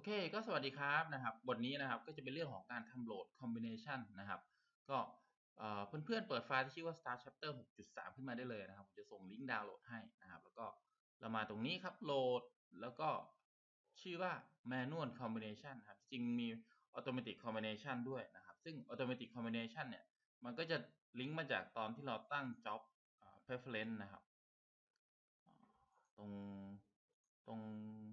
โอเคก็สวัสดีครับบทนี้นะครับก็จะเป็นเรื่องของการทำโหลด combination นะครับก็เพื่อนๆเปิดไฟล์ที่ชื่อว่า start chapter 6.3 ขึ้นมาได้เลยนะครับผมจะส่งลิงก์ดาวน์โหลดให้นะครับแล้วก็เรามาตรงนี้ครับโหลดแล้วก็ชื่อว่า manual combination ครับจริงมี automatic combination ด้วยนะครับซึ่ง automatic combination เนี่ยมันก็จะลิงก์มาจากตอนที่เราตั้ง job preference นะครับตรงตรง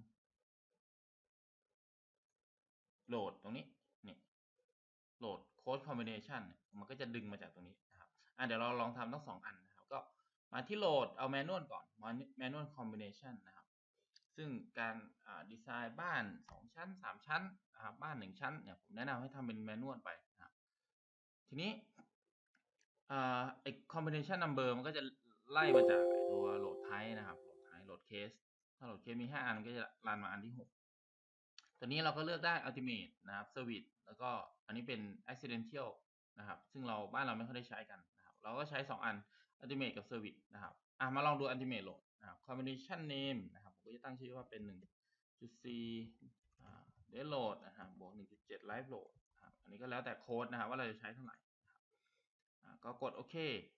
โหลดตรงนี้นี่ โหลดโค้ดคอมบิเนชันมันก็จะดึงมาจากตรงนี้นะครับเดี๋ยวเราลองทำทั้ง2อันนะครับก็มาที่โหลดเอาแมนนวลก่อนแมนนวลคอมบิเนชันนะครับซึ่งการดีไซน์บ้าน2ชั้น3ชั้นนะครับบ้าน1ชั้นเนี่ยผมแนะนำให้ทำเป็นแมนนวลไปนะครับทีนี้ไอ้คอมบิเนชันนัมเบอร์มันก็จะไล่มาจากตัวโหลดไทป์นะครับโหลดไทป์โหลดเคสถ้าโหลดเคสมี5อันก็จะรันมาอันที่6ตัวนี้เราก็เลือกได้ Ultimate นะครับ Service แล้วก็อันนี้เป็น Accidental นะครับซึ่งบ้านเราไม่ค่อยได้ใช้กันนะครับเราก็ใช้2อัน Ultimate กับ Service นะครับมาลองดู Ultimate โหลดนะครับ Combination Name นะครับผมก็จะตั้งชื่อว่าเป็น 1.4 Dead Load นะครับบวก 1.7 Live Load นะครับอันนี้ก็แล้วแต่โค้ดนะครับว่าเราจะใช้เท่าไหร่นะครับก็กดโอเค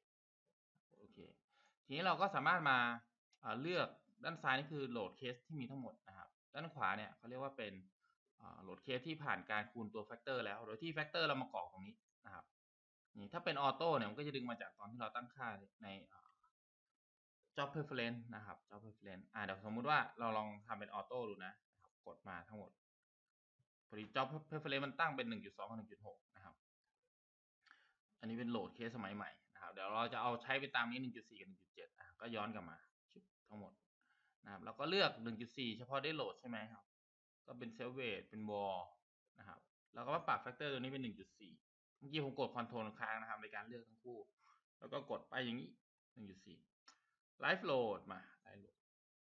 ทีนี้เราก็สามารถมาเลือกด้านซ้ายนี่คือโหลดเคสที่มีทั้งหมดนะครับด้านขวาเนี่ยเขาเรียกว่าเป็นโหลดเคสที่ผ่านการคูณตัวแฟกเตอร์แล้วโดยที่แฟกเตอร์เรามากรอกตรงนี้นะครับนี่ถ้าเป็นออโต้เนี่ยมันก็จะดึงมาจากตอนที่เราตั้งค่าใน job preference นะครับ job preference เดี๋ยวสมมุติว่าเราลองทำเป็นออโต้ดูนะครับกดมาทั้งหมดพอดี job preference มันตั้งเป็น 1.2 กับ 1.6 นะครับอันนี้เป็นโหลดเคสสมัยใหม่นะครับเดี๋ยวเราจะเอาใช้ไปตามนี้ 1.4 กับ 1.7 ก็ย้อนกลับมาทั้งหมดนะครับแล้วก็เลือก 1.4 เฉพาะได้โหลดใช่ไหมครับก็เป็นเซลเวทเป็นวอลนะครับแล้วก็มาปรับแฟกเตอร์ตัวนี้เป็น 1.4 เมื่อกี้ผมกดคอนโทรลค้างนะครับในการเลือกทั้งคู่แล้วก็กดไปอย่างนี้ 1.4 ไลฟ์โหลดมาไลฟ์โหลด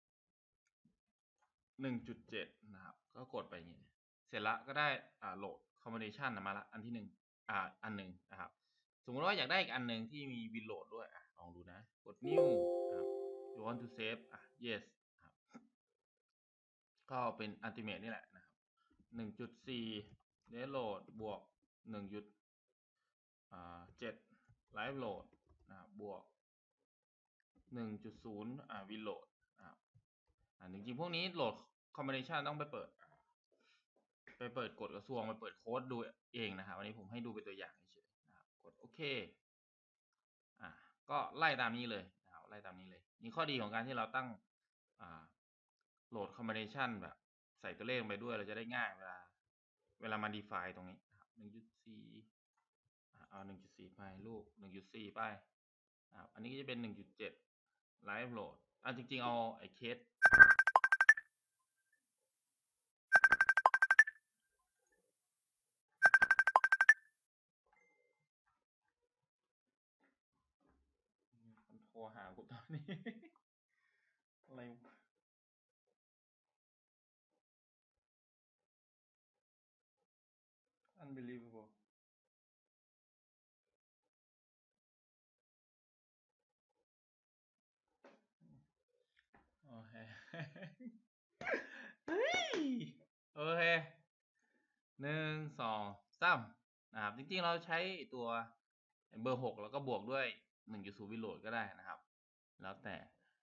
1.7 นะครับก็กดไปอย่างนี้เสร็จแล้วก็ได้โหลดคอมบิเนชันมาละอันที่อันหนึ่งนะครับสมมติว่าอยากได้อีกอันหนึ่งที่มีวินโหลดด้วยลองดูนะกด new ครับ you want to save yes ครับก็เป็น ultimate นี่แหละนะครับ 1.4 download บวก 1.7 live load นะครับบวก 1.0 win load นะครับจริงๆพวกนี้โหลด combination ต้องไปเปิดกฎกระทรวงไปเปิดโค้ดดูเองนะครับวันนี้ผมให้ดูเป็นตัวอย่างเฉยๆนะครับกดโอเคก็ไล่ตามนี้เลยนะครับไล่ตามนี้เลยนี่ข้อดีของการที่เราตั้งโหลด combination แบบใส่ตัวเลขลงไปด้วยเราจะได้ง่ายเวลามา define ตรงนี้นะครับ 1.4 เอา 1.4 ไปลูก 1.4 ไปอันนี้ก็จะเป็น 1.7 live load จริงๆเอาไอ้เคสโทรหากูตอนนี้ อะไร unbelievable โอเค เฮ้ยโอเค1 2 3นะครับจริงๆเราใช้ตัวเบอร์6แล้วก็บวกด้วย 1.0 วิโหลดก็ได้นะครับแล้วแต่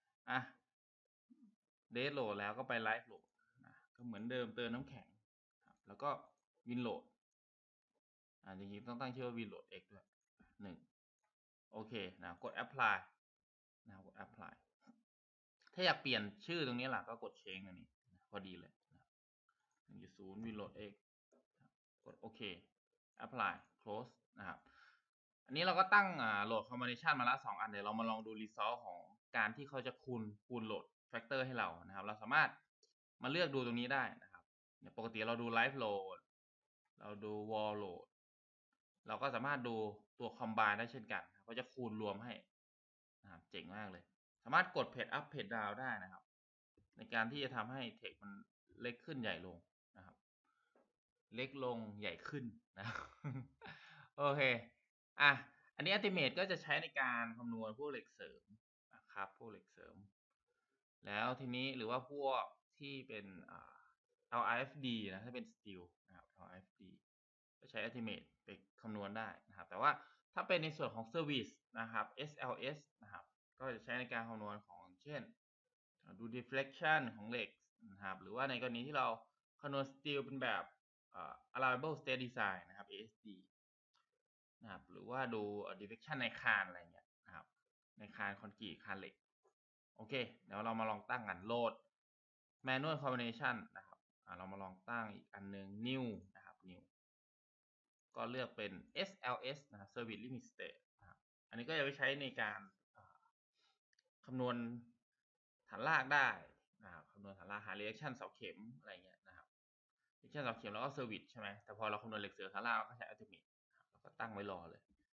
เดทโหลดแล้วก็ไปไลฟ์โหลดก็เหมือนเดิมเติมน้ำแข็งแล้วก็วินโหลดจริงๆต้องตั้งชื่อว่าวินโหลด x ด้วย1โอเคนะกด apply นะครับกด apply ถ้าอยากเปลี่ยนชื่อตรงนี้ล่ะก็กด change อันนี้พอดีเลย 1.0 วินโหลด x กดโอเค apply close นะครับอันนี้เราก็ตั้งโหลด combination มาละ2อันเดี๋ยวเรามาลองดู result ของการที่เขาจะคูณโหลด factor ให้เรานะครับเราสามารถมาเลือกดูตรงนี้ได้นะครับปกติเราดู live load เราดู wall load เราก็สามารถดูตัว combine ได้เช่นกันเขาจะคูณรวมให้นะครับเจ๋งมากเลยสามารถกดเพจ up เพจ down ได้นะครับในการที่จะทำให้ text มันเล็กขึ้นใหญ่ลงนะครับเล็กลงใหญ่ขึ้นนะโอเคอันนี้ Ultimate ก็จะใช้ในการคำนวณพวกเหล็กเสริมนะครับพวกเหล็กเสริมแล้วทีนี้หรือว่าพวกที่เป็น LRFD นะถ้าเป็น Steel นะครับ LRFD ก็ใช้ Estimate ไปคำนวณได้นะครับแต่ว่าถ้าเป็นในส่วนของ Service นะครับ SLS นะครับก็จะใช้ในการคำนวณของเช่นดู deflection ของเหล็กนะครับหรือว่าในกรณีที่เราคำนวณ Steel เป็นแบบ Allowable State Design นะครับ ASD นะครับหรือว่าดู deflection ในคานอะไรเงี้ยนะครับในคานคอนกรีตคานเหล็กโอเคเดี๋ยวเรามาลองตั้งกัน load manual combination นะครับเรามาลองตั้งอีกอันนึง new นะครับ new ก็เลือกเป็น SLS นะครับ Service Limit State นะครับอันนี้ก็จะไปใช้ในการคำนวณฐานรากได้นะครับคำนวณฐานรากหา reaction เสาเข็มอะไรเงี้ยนะครับ reaction เสาเข็มแล้วก็ service ใช่ไหมแต่พอเราคำนวณเหล็กเสือฐานรากเราก็ใช้ estimate เราก็ตั้งไว้รอเลย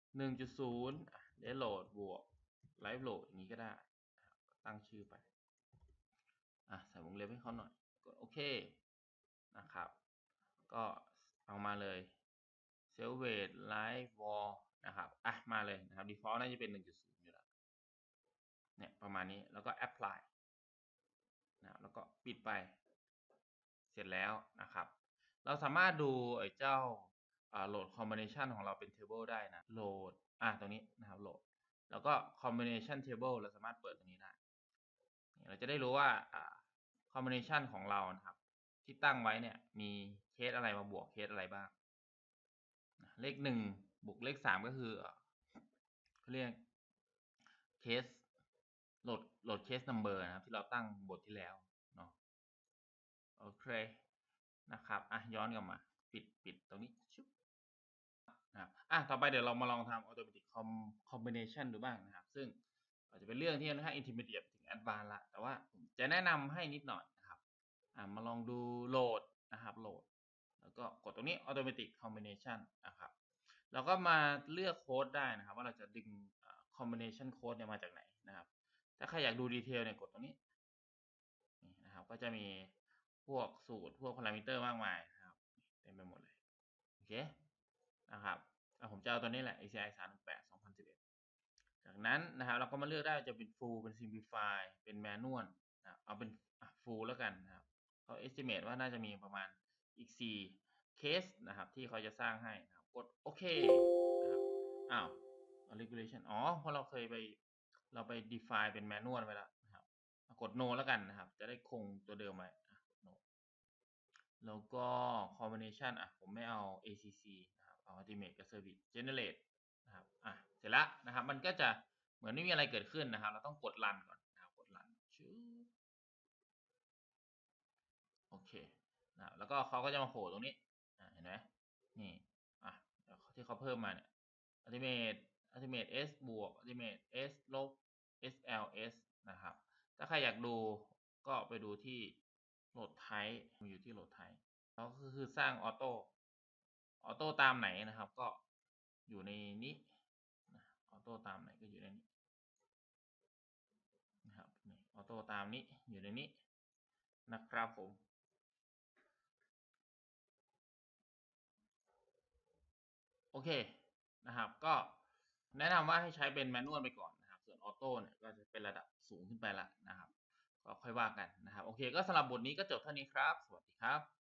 1.0 dead load บวก live load อย่างนี้ก็ได้ตั้งชื่อไปใส่วงเล็บให้เขาหน่อยกดโอเคนะครับก็เอามาเลย self weight live wall นะครับมาเลยนะครับ default น่าจะเป็น 1.0 อยู่แล้วเนี่ยประมาณนี้แล้วก็ apply นะแล้วก็ปิดไปเสร็จแล้วนะครับเราสามารถดูเจ้าload combination ของเราเป็น table ได้นะ load ตรงนี้นะครับ load แล้วก็ combination table เราสามารถเปิดตรงนี้ได้เราจะได้รู้ว่าcombination ของเรานะครับที่ตั้งไว้เนี่ยมีเคสอะไรมาบวกเคสอะไรบ้างเลข1บวกเลข3ก็คือเขาเรียกเคสโหลดเคส number นะครับที่เราตั้งบทที่แล้วเนาะโอเคนะครับย้อนกลับมาปิดตรงนี้ชุบนะครับต่อไปเดี๋ยวเรามาลองทำ automatic combination ดูบ้างนะครับซึ่งอาจจะเป็นเรื่องที่ค่อนข้าง intermediate ถึง advanced ละแต่ว่าผมจะแนะนำให้นิดหน่อยนะครับมาลองดูโหลดนะครับโหลดแล้วก็กดตรงนี้ automatic combination นะครับแล้วก็มาเลือกโค้ดได้นะครับว่าเราจะดึงcombination code เนี่ยมาจากไหนนะครับถ้าใครอยากดูดีเทลเนี่ยกดตรงนี้นะครับก็จะมีพวกสูตรพวกพารามิเตอร์มากมายนะครับเต็มไปหมดเลยโอเคนะครับผมจะเอาตัวนี้แหละ ACI 318 2011จากนั้นนะครับเราก็มาเลือกได้จะเป็น full เป็น simplify เป็น manual นะเอาเป็นfull แล้วกันนะครับเขา estimate ว่าน่าจะมีประมาณอีก4เคสนะครับที่เขาจะสร้างให้นะครับกดโอเคนะครับregulation เพราะเราเคยไป define เป็น manual ไว้แล้วนะครับกด no แล้วกันนะครับจะได้คงตัวเดิมไว้no แล้วก็ combination ผมไม่เอา ACC นะครับเอา ultimate กับ service generate นะครับเสร็จแล้วนะครับมันก็จะเหมือนไม่มีอะไรเกิดขึ้นนะครับเราต้องกด run ก่อนนะครับกด run โอเคนะแล้วก็เขาก็จะมาโผล่ตรงนี้เห็นไหมนี่ที่เขาเพิ่มมาเนี่ย ultimate s บวก ultimate s ลบ SLS นะครับถ้าใครอยากดูก็ไปดูที่โหลดไทป์มันอยู่ที่โหลดไทป์แล้วก็คือสร้างออโต้ตามไหนนะครับก็อยู่ในนี้ออโต้ตามไหนก็อยู่ในนี้นะครับนี่ออโต้ตามนี้อยู่ในนี้นะครับผมโอเคนะครับก็แนะนำว่าให้ใช้เป็นแมนนวลไปก่อนนะครับส่วนออโต้เนี่ยก็จะเป็นระดับสูงขึ้นไปละนะครับก็ค่อยว่ากันนะครับโอเคก็สำหรับบทนี้ก็จบเท่านี้ครับสวัสดีครับ